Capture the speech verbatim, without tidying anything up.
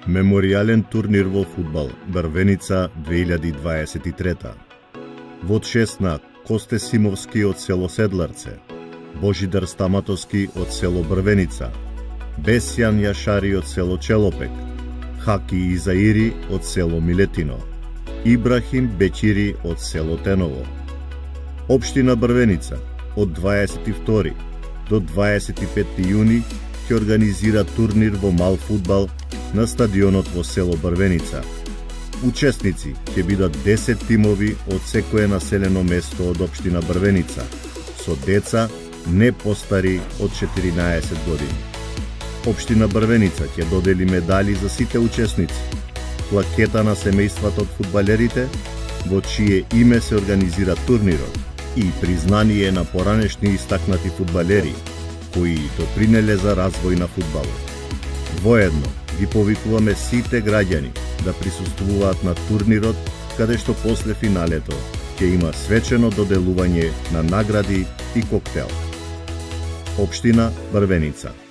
Меморијален турнир во фудбал Брвеница две илјади дваесет и трета. Во шесна Косте Симовски од село Седларце, Божидар Стаматовски од село Брвеница, Бесјан Јашари од село Челопек, Хаки Изаири од село Милетино, Ибрахим Бечири од село Теново. Општина Брвеница од дваесет и втори до дваесет и пети јуни ќе организира турнир во мал фудбал на стадионот во село Брвеница. Учесници ќе бидат десет тимови од секое населено место од општина Брвеница, со деца не постари од четиринаесет години. Општина Брвеница ќе додели медали за сите учесници, плакета на семејствата од фудбалерите, во чие име се организира турнирот, и признание на поранешни истакнати фудбалери, кои допринеле за развој на фудбалот. Воедно ги повикуваме сите граѓани да присуствуваат на турнирот, каде што после финалето ќе има свечено доделување на награди и коктел. Општина Брвеница.